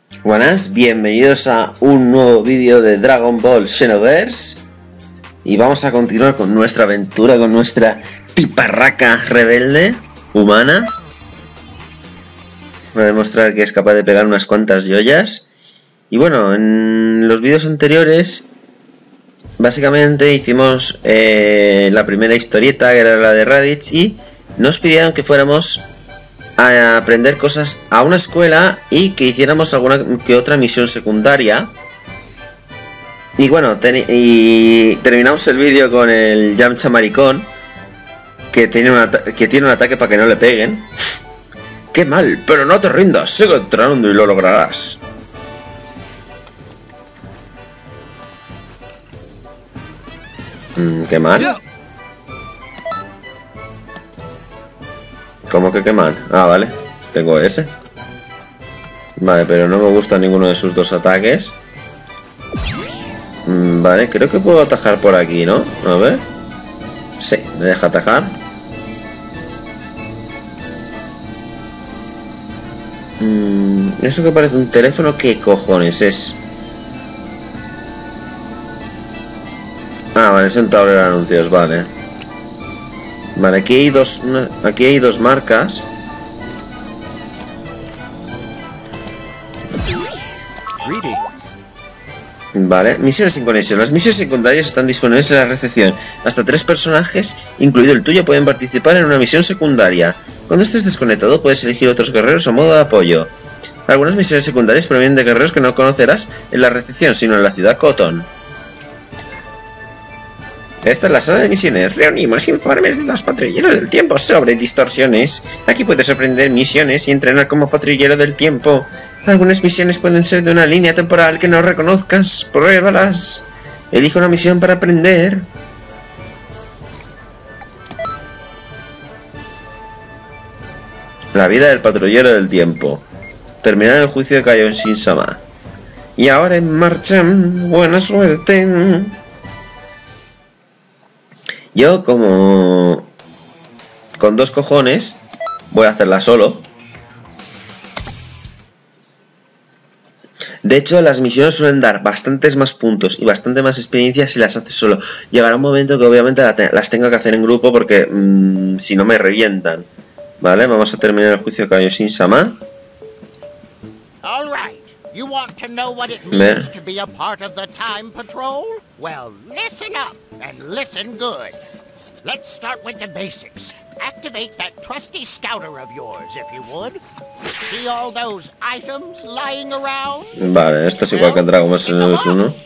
Buenas, bienvenidos a un nuevo vídeo de Dragon Ball Xenoverse. Y vamos a continuar con nuestra aventura con nuestra tiparraca rebelde humana. Voy a demostrar que es capaz de pegar unas cuantas joyas. Y bueno, en los vídeos anteriores básicamente hicimos la primera historieta, que era la de Raditz, y nos pidieron que fuéramos a aprender cosas a una escuela y que hiciéramos alguna que otra misión secundaria. Y bueno, terminamos el vídeo con el Yamcha maricón, que tiene un ataque para que no le peguen. ¡Qué mal! Pero no te rindas, sigue entrenando y lo lograrás. ¿Qué mal? ¿Cómo que qué mal? Ah, vale, tengo ese. Vale, pero no me gusta ninguno de sus dos ataques. Vale, creo que puedo atajar por aquí, ¿no? A ver. Sí, me deja atajar. Eso que parece un teléfono, ¿qué cojones es? Ah, vale, es un tablero de anuncios, vale. Vale, aquí hay dos marcas. Vale, misiones sin conexión. Las misiones secundarias están disponibles en la recepción. Hasta 3 personajes, incluido el tuyo, pueden participar en una misión secundaria. Cuando estés desconectado, puedes elegir otros guerreros a modo de apoyo. Algunas misiones secundarias provienen de guerreros que no conocerás en la recepción, sino en la ciudad Cotton. Esta es la sala de misiones. Reunimos informes de los patrulleros del tiempo sobre distorsiones. Aquí puedes aprender misiones y entrenar como patrullero del tiempo. Algunas misiones pueden ser de una línea temporal que no reconozcas. Pruébalas. Elige una misión para aprender. La vida del patrullero del tiempo. Terminar el juicio de Kaioshin-sama. Y ahora en marcha. Buena suerte. Yo, como con 2 cojones, voy a hacerla solo. De hecho, las misiones suelen dar bastantes más puntos y bastante más experiencia si las haces solo. Llegará un momento que obviamente las tengo que hacer en grupo porque si no me revientan. Vale, vamos a terminar el juicio de Kaioshin-sama. You want to know what it means to be a part of the Time Patrol? Well, listen up and listen good. Let's start with the basics. Activate that trusty scouter of yours, if you would. See all those items lying around? Vale, esto es igual que en Dragon Ball Xenoverse 1.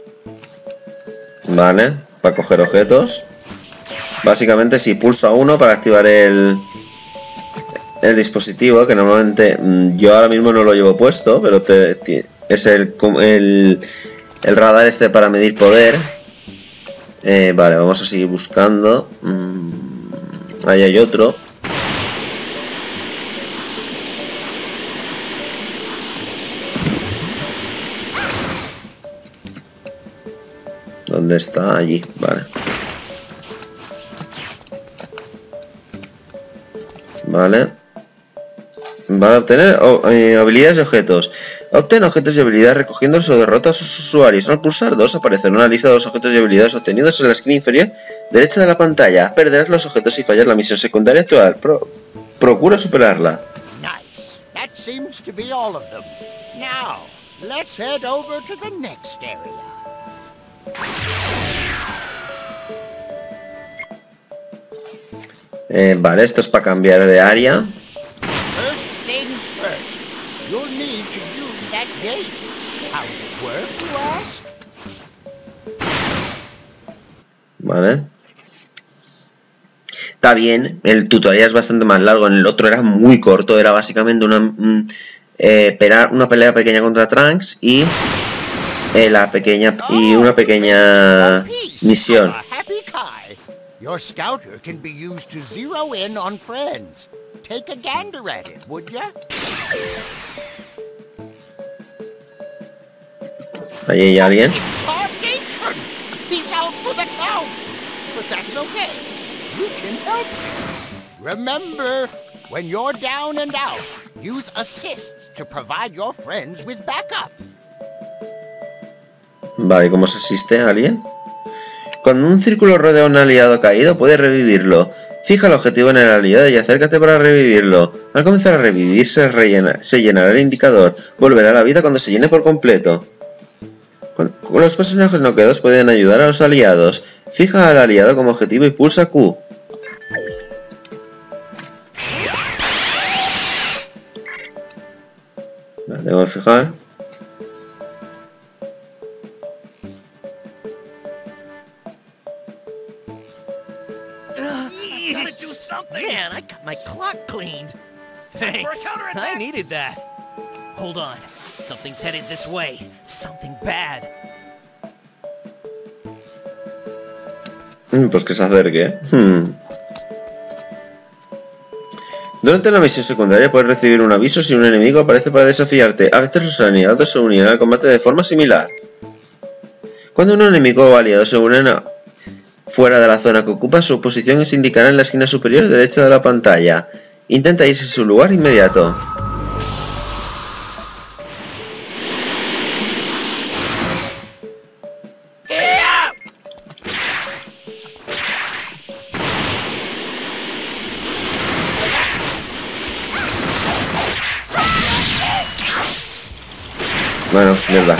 Vale, para coger objetos. Básicamente si pulso a uno para activar el dispositivo, que normalmente yo ahora mismo no lo llevo puesto, pero es el radar este para medir poder. Vale, vamos a seguir buscando. Ahí hay otro. ¿Dónde está? Allí, vale. Vale. Para obtener habilidades y objetos. Obtén objetos y habilidades recogiéndolos o derrota a sus usuarios. Al pulsar 2 aparece una lista de los objetos y habilidades obtenidos en la esquina inferior derecha de la pantalla. Perderás los objetos y fallar la misión secundaria actual. Procura superarla. Nice. That seems to be all of them. Now, let's head over to the next area. Vale, esto es para cambiar de área. First things first. You'll need to use that gate. How's it work, you ask? Vale. Está bien, el tutorial es bastante más largo. En el otro era muy corto, era básicamente una pelea pequeña contra Trunks y una pequeña misión. Your scouter can be used to zero in on friends. Take a gander at it, would ya? Ahí hay alguien. Tarnation! He's out for the count. But that's okay. You can help. Remember, when you're down and out, use assists to to provide your friends with backup. Vale, ¿cómo se asiste a alguien? Cuando un círculo rodea a un aliado caído, puedes revivirlo. Fija el objetivo en el aliado y acércate para revivirlo. Al comenzar a revivir, se llenará el indicador. Volverá a la vida cuando se llene por completo. Los personajes noqueados pueden ayudar a los aliados. Fija al aliado como objetivo y pulsa Q. Vale, tengo que fijar. Man, I got my clock cleaned. Thanks. I needed that. Hold on. Something's headed this way. Something bad. Pues que se acerque. Durante la misión secundaria puedes recibir un aviso si un enemigo aparece para desafiarte. A veces los aliados se unirán al combate de forma similar. Cuando un enemigo o aliado se unen fuera de la zona que ocupa, su posición se indicará en la esquina superior derecha de la pantalla. Intenta irse a su lugar inmediato. Bueno, mierda.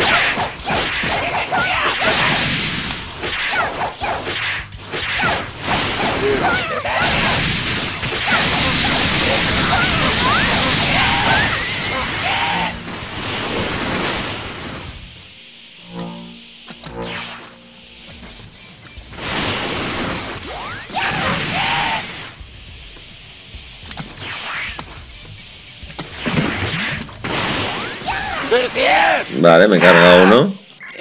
Vale, me he cargado uno.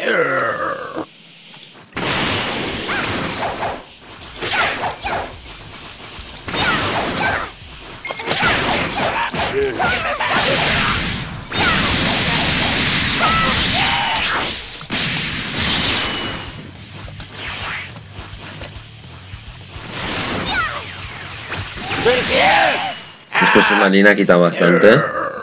Esto submarina quita bastante.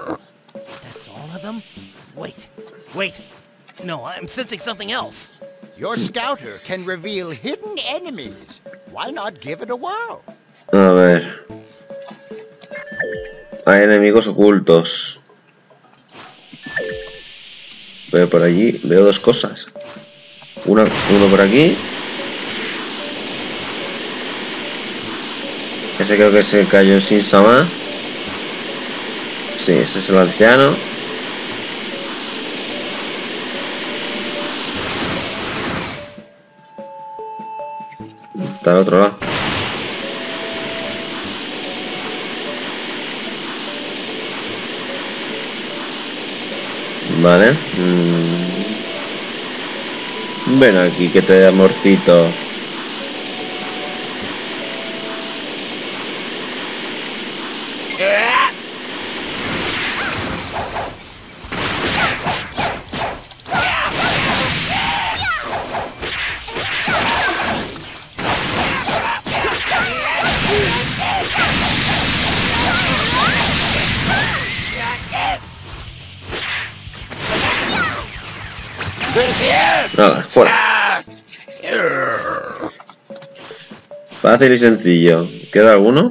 Wait. No, I'm sensing something else. Your scouter can reveal hidden enemies. Why not give it a whirl? A ver. Hay enemigos ocultos. Veo por allí, veo dos cosas. Uno por aquí. Ese creo que se cayó en Sin-sama. Sí, ese es el anciano. Está al otro lado. Vale. Ven aquí que te dé amorcito. Nada, fuera. Fácil y sencillo. ¿Queda alguno?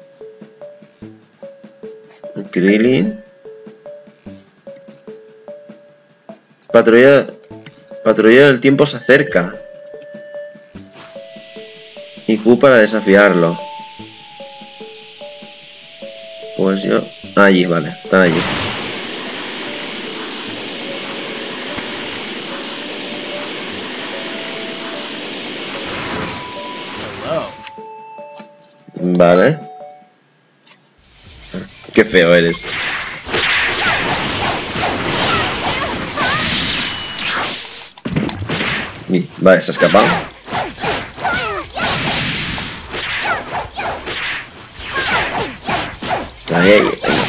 Krillin. Patrulla del tiempo se acerca. Y Q para desafiarlo. Pues yo... Allí, vale. Están allí. Vale. Qué feo eres. Vale, se ha escapado. Ahí.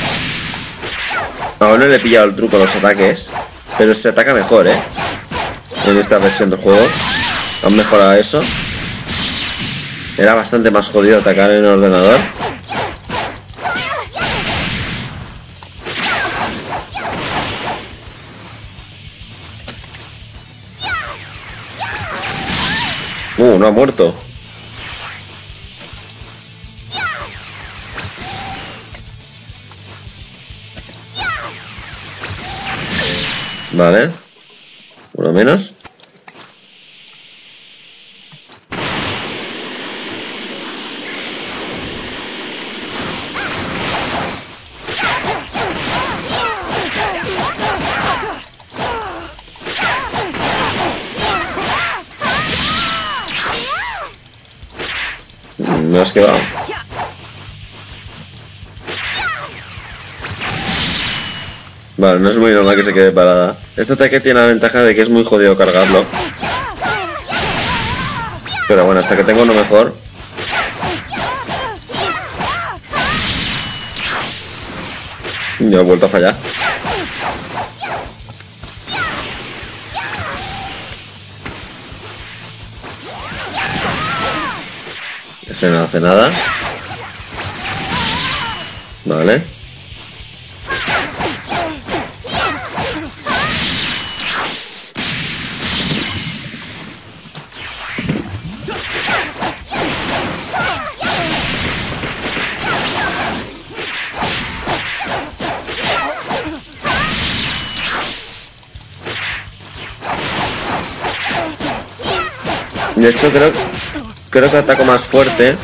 Aún no le he pillado el truco a los ataques, pero se ataca mejor, en esta versión del juego. Han mejorado eso. Era bastante más jodido atacar en el ordenador. No ha muerto. Vale. Uno menos. Me has quedado. Vale, no es muy normal que se quede parada. Este ataque tiene la ventaja de que es muy jodido cargarlo. Pero bueno, hasta que tengo uno mejor. Ya he vuelto a fallar. Ese no hace nada. Vale. De hecho creo que ataco más fuerte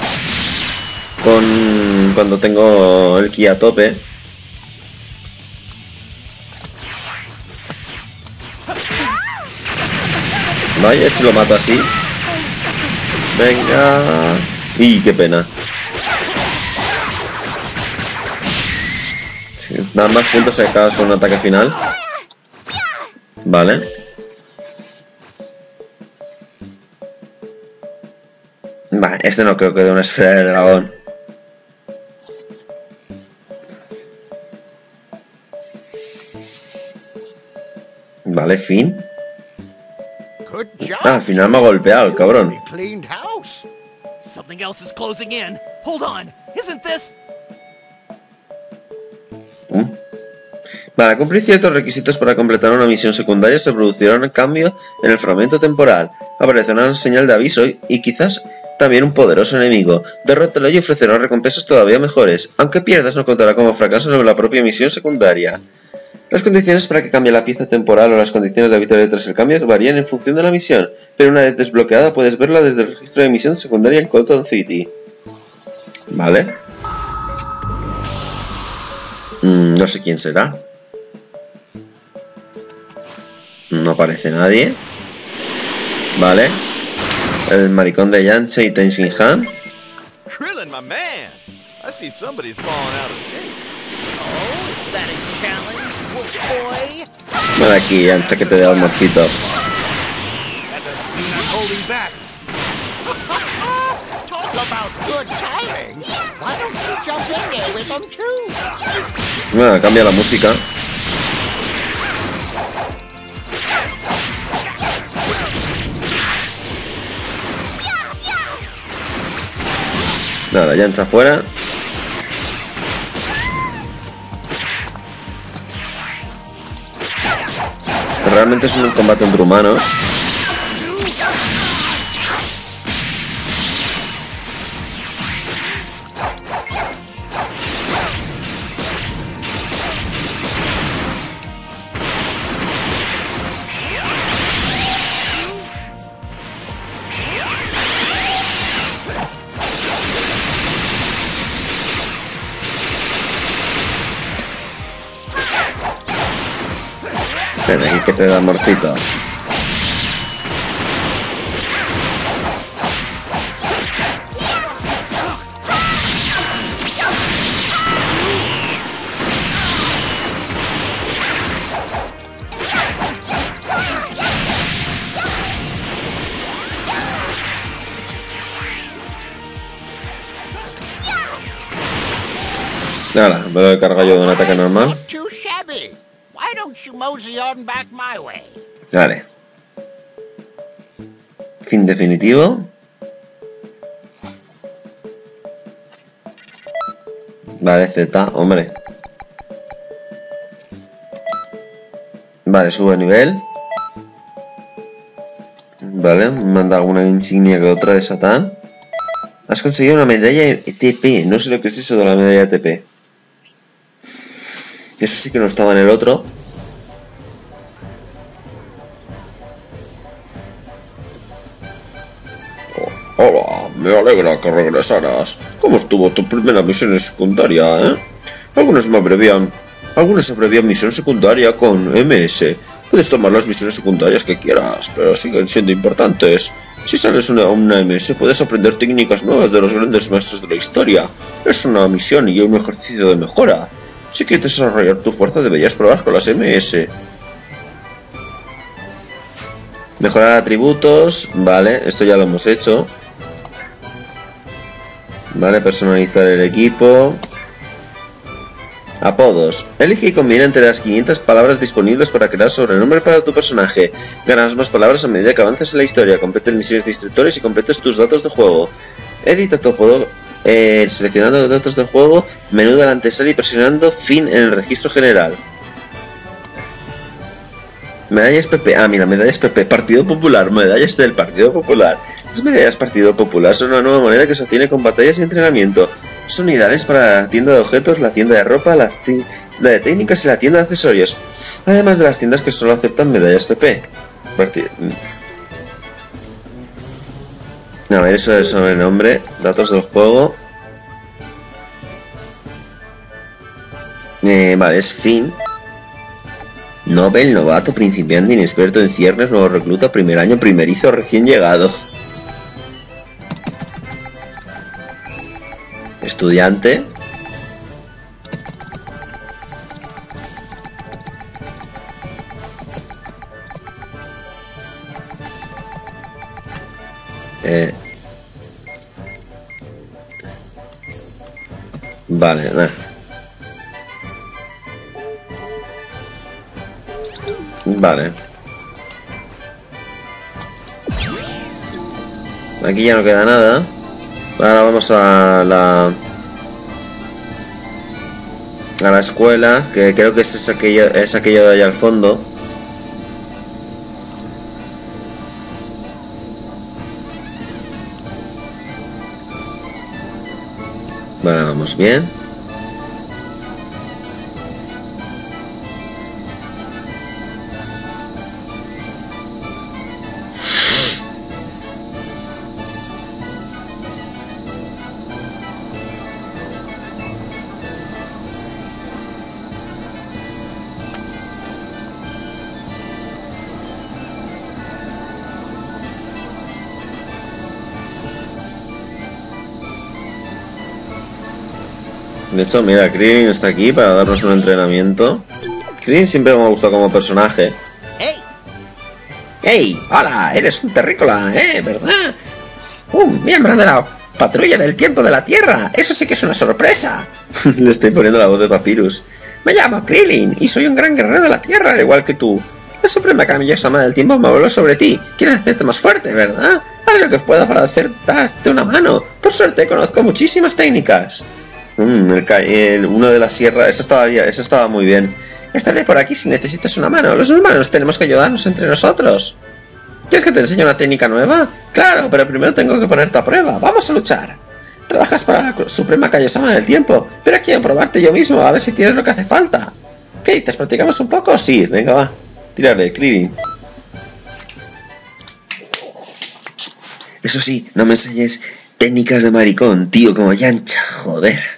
cuando tengo el ki a tope. Vaya, si lo mato así. Venga. ¡Y qué pena! Sí, dan más puntos si acabas con un ataque final. Vale. Vale, este no creo que dé una esfera de dragón. Vale, fin. Ah, al final me ha golpeado el cabrón. Something else is closing in. Hold on. Isn't this? Para cumplir ciertos requisitos para completar una misión secundaria se producirá un cambio en el fragmento temporal. Aparecerá una señal de aviso y quizás también un poderoso enemigo. Derrótalo y ofrecerá recompensas todavía mejores. Aunque pierdas, no contará como fracaso en la propia misión secundaria. Las condiciones para que cambie la pieza temporal o las condiciones de la victoria tras el cambio varían en función de la misión, pero una vez desbloqueada puedes verla desde el registro de misión secundaria en Colton City. Vale. No sé quién será. No aparece nadie. Vale. El maricón de Yancha y Tenzin Han. Krillin, my man. I see somebody's falling out of shape. Oh, is that a challenge, wolf boy? Ven aquí, Yancha, que te dé almorcito. That doesn't mean I'm holding back. Talk about good timing. Why don't you jump in there with them too? Bueno, cambia la música. Nada, Yancha fuera. Realmente es un combate entre humanos. Ven aquí que te da amorcito. Nada, me lo he cargado yo de un ataque normal. Not too shabby. Why don't you mosey on back my way? Vale. Fin definitivo. Vale, Z, hombre. Vale, sube nivel. Vale, me manda alguna insignia que otra de Satán. Has conseguido una medalla TP. No sé lo que es eso de la medalla TP. Eso sí que no estaba en el otro. Hola, me alegra que regresaras. ¿Cómo estuvo tu primera misión secundaria, Algunos abrevian misión secundaria con MS. Puedes tomar las misiones secundarias que quieras, pero siguen siendo importantes. Si sales una MS, puedes aprender técnicas nuevas de los grandes maestros de la historia. Es una misión y un ejercicio de mejora. Si quieres desarrollar tu fuerza, deberías probar con las MS. Mejorar atributos. Vale, esto ya lo hemos hecho. Vale, personalizar el equipo. Apodos. Elige y combina entre las 500 palabras disponibles para crear sobrenombre para tu personaje. Ganas más palabras a medida que avances en la historia. Complete misiones de instructores y completes tus datos de juego. Edita tu apodo seleccionando los datos del juego, menú de la antesala y presionando fin en el registro general. Medallas PP. Ah, mira, medallas PP. Partido Popular. Medallas del Partido Popular. Las medallas Partido Popular son una nueva moneda que se obtiene con batallas y entrenamiento. Son ideales para la tienda de objetos, la tienda de ropa, la tienda de técnicas y la tienda de accesorios. Además de las tiendas que solo aceptan medallas PP. A ver, eso es sobrenombre. Datos del juego. Vale, es fin. Nobel, novato, principiante, inexperto en ciernes, nuevo recluta, primer año, primerizo, recién llegado. Estudiante. Vale, Vale. Aquí ya no queda nada. Ahora vamos a la escuela, que creo que es aquello de allá al fondo. Vale, vamos bien. De hecho, mira, Krillin está aquí para darnos un entrenamiento. Krillin siempre me ha gustado como personaje. ¡Hey! ¡Hey! ¡Hola! Eres un terrícola, ¿verdad? ¡Un miembro de la patrulla del tiempo de la Tierra! ¡Eso sí que es una sorpresa! Le estoy poniendo la voz de Papyrus. Me llamo Krillin y soy un gran guerrero de la Tierra, al igual que tú. La Suprema Kami-sama del tiempo me habló sobre ti. Quieres hacerte más fuerte, ¿verdad? Haré lo que pueda para darte una mano. Por suerte, conozco muchísimas técnicas. Uno de la sierra, esa estaba muy bien. Estaré por aquí si necesitas una mano. Los humanos tenemos que ayudarnos entre nosotros. ¿Quieres que te enseñe una técnica nueva? Claro, pero primero tengo que ponerte a prueba. ¡Vamos a luchar! Trabajas para la Suprema Kami-sama del tiempo, pero quiero probarte yo mismo a ver si tienes lo que hace falta. ¿Qué dices? ¿Practicamos un poco? Sí, venga, va. Tírale, Krillin. Eso sí, no me enseñes técnicas de maricón, tío, como Yancha, joder.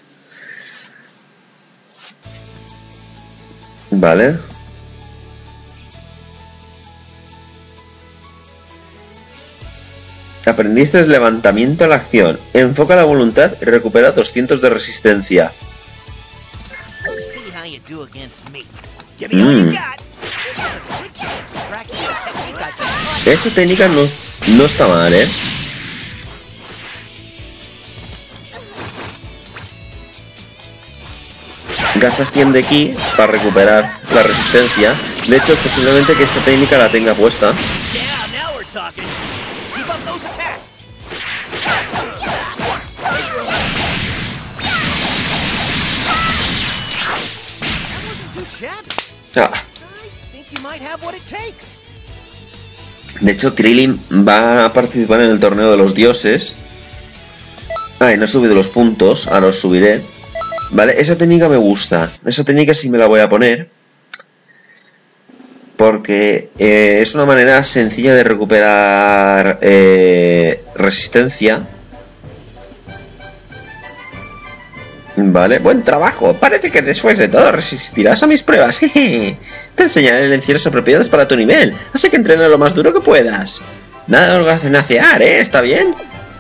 Vale. Aprendiste levantamiento a la acción. Enfoca la voluntad y recupera 200 de resistencia. Esa técnica no está mal, Gastas 100 de ki para recuperar la resistencia. De hecho, es posiblemente que esa técnica la tenga puesta. De hecho, Krillin va a participar en el torneo de los dioses. Ay, no he subido los puntos, ahora los subiré. Vale, esa técnica me gusta. Esa técnica sí me la voy a poner. Porque es una manera sencilla de recuperar resistencia. Vale, buen trabajo. Parece que después de todo resistirás a mis pruebas. Jeje. Te enseñaré lecciones apropiadas para tu nivel. Así que entrena lo más duro que puedas. Nada de orgacenacear, ¿eh? ¿Está bien?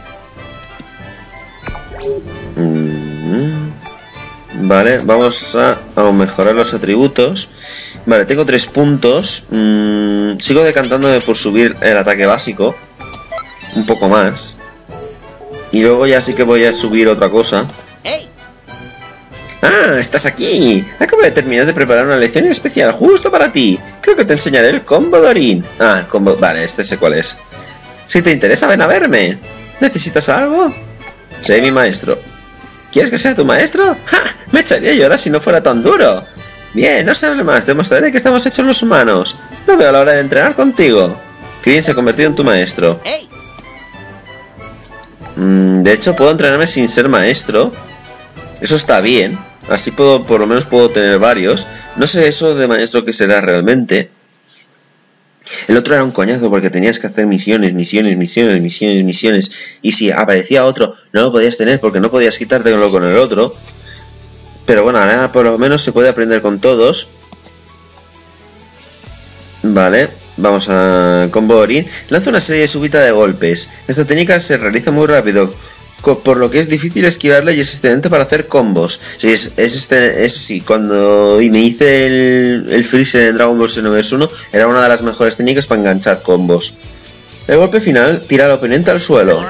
Vale, vamos a mejorar los atributos. Vale, tengo 3 puntos. Sigo decantándome por subir el ataque básico un poco más. Y luego ya sí que voy a subir otra cosa. ¡Ah! ¡Estás aquí! Acabo de terminar de preparar una lección especial justo para ti. Creo que te enseñaré el combo Dorin. Ah, el combo... Vale, este sé cuál es. Si te interesa, ven a verme. ¿Necesitas algo? Soy mi maestro. ¿Quieres que sea tu maestro? ¡Ja! Me echaría a llorar si no fuera tan duro. Bien, no se hable más. Demostraré que estamos hechos los humanos. No veo la hora de entrenar contigo. Krillin se ha convertido en tu maestro. De hecho, puedo entrenarme sin ser maestro. Eso está bien. Así puedo, por lo menos puedo tener varios. No sé eso de maestro que será realmente. El otro era un coñazo porque tenías que hacer misiones. Y si aparecía otro, no lo podías tener porque no podías quitártelo con el otro. Pero bueno, ahora por lo menos se puede aprender con todos. Vale, vamos a combo Dorin. Lanza una serie súbita de golpes. Esta técnica se realiza muy rápido, por lo que es difícil esquivarla y es excelente para hacer combos. Sí, eso sí, cuando me hice el Freezer en Dragon Ball Xenoverse 1, era una de las mejores técnicas para enganchar combos. El golpe final tira al oponente al suelo.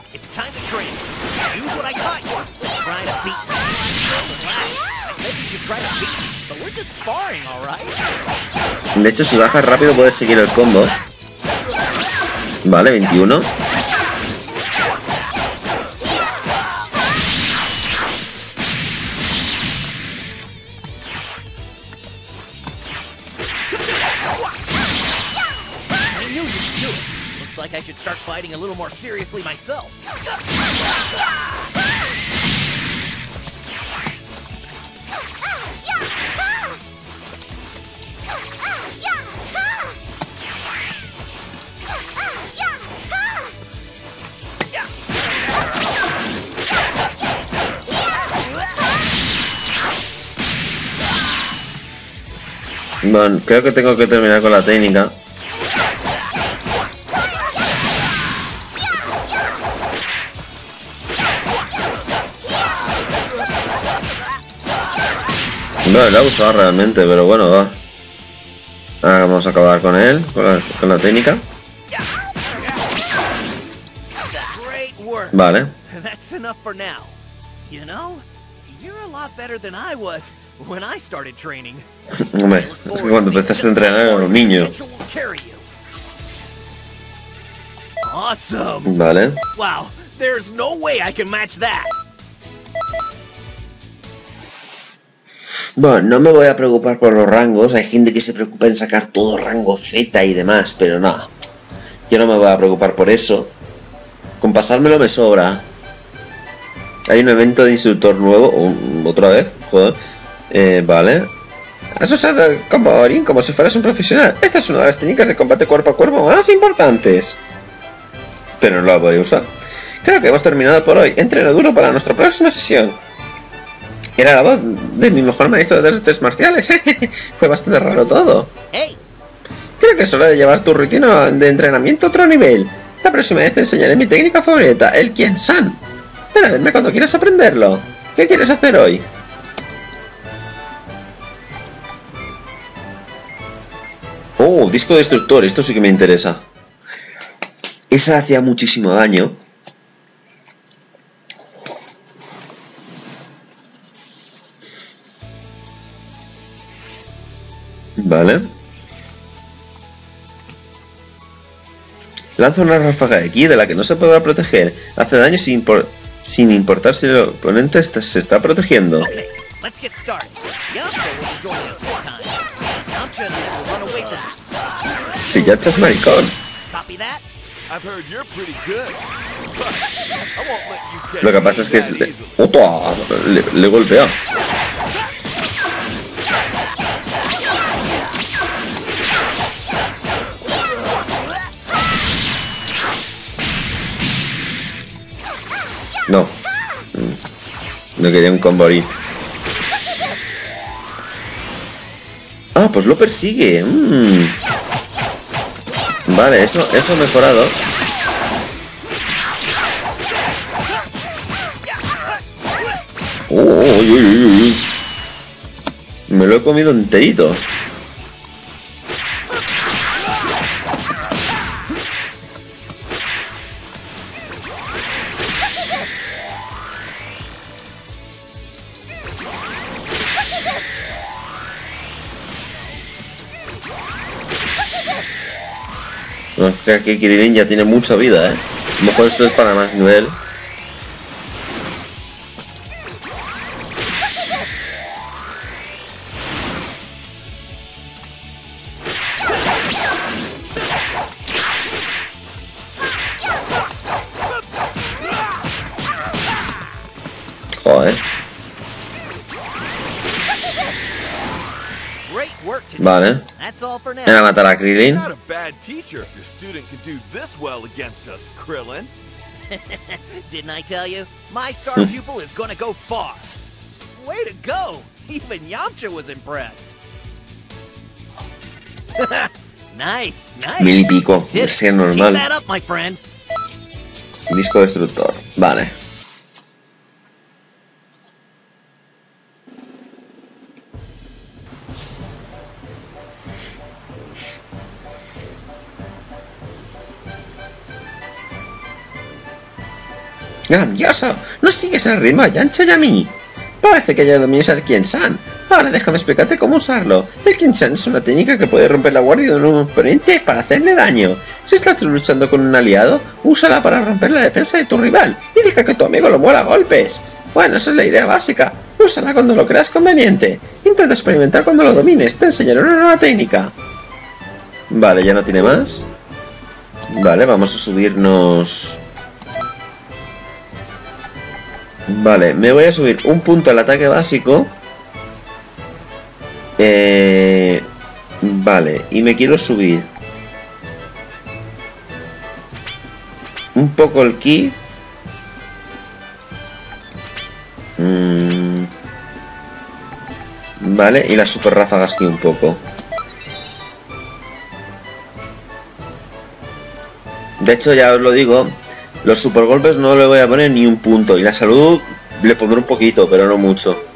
De hecho, si bajas rápido puedes seguir el combo. Vale, 21. Like I should start fighting a little more seriously myself. Bueno, creo que tengo que terminar con la técnica. No la he usado realmente, pero bueno, va. Ahora vamos a acabar con él, con la técnica. Vale. Hombre, es que cuando empezaste a entrenar era un niño. Vale. Wow, there's no way I can match that. Bueno, no me voy a preocupar por los rangos. Hay gente que se preocupa en sacar todo rango Z y demás, pero no. Yo no me voy a preocupar por eso. Con pasármelo me sobra. Hay un evento de instructor nuevo. Otra vez, joder. Vale. Has usado el combo Dorin como si fueras un profesional. Esta es una de las técnicas de combate cuerpo a cuerpo más importantes. Pero no la voy a usar. Creo que hemos terminado por hoy. Entreno duro para nuestra próxima sesión. Era la voz de mi mejor maestro de artes marciales. Fue bastante raro todo. Creo que es hora de llevar tu rutina de entrenamiento a otro nivel. La próxima vez te enseñaré mi técnica favorita, el Kien-san. Ven a verme cuando quieras aprenderlo. ¿Qué quieres hacer hoy? Oh, disco destructor. Esto sí que me interesa. Esa hacía muchísimo daño. Vale. Lanza una ráfaga de ki de la que no se podrá proteger. Hace daño sin importar si el oponente se está protegiendo. Si ya estás maricón. Copy that? I've heard you're pretty good. But I won't let you catch Lo que pasa es que me that easily. ¡Otra! Le golpea. No. No quería un combo ahí. Ah, pues lo persigue. Vale, eso ha mejorado. Uy, uy, uy, uy. Me lo he comido enterito. No, es que aquí Krilin ya tiene mucha vida, ¿eh? A lo mejor esto es para más nivel. Joder. Great work today. Vale. That's all for now. Era matar a Krilin. Not a bad teacher if your student can do this well against us, Krillin. Didn't I tell you? My star pupil is gonna go far. Way to go! Even Yamcha was impressed. Nice, nice. 1000 y pico. Did it. Es Keep normal. that up, my friend. Disco destructor. Vale. ¡Grandioso! ¿No sigues el ritmo a Yancha y a mí? Parece que ya dominas el Kien-san. Ahora déjame explicarte cómo usarlo. El Kien-san es una técnica que puede romper la guardia de un oponente para hacerle daño. Si estás luchando con un aliado, úsala para romper la defensa de tu rival y deja que tu amigo lo muera a golpes. Bueno, esa es la idea básica. Úsala cuando lo creas conveniente. Intenta experimentar cuando lo domines. Te enseñaré una nueva técnica. Vale, ya no tiene más. Vale, vamos a subirnos... Vale, me voy a subir un punto al ataque básico. Vale, y me quiero subir un poco el ki. Vale, y las super ráfagas ki un poco. De hecho, ya os lo digo, los super golpes no le voy a poner ni un punto. Y la salud le pondré un poquito, pero no mucho.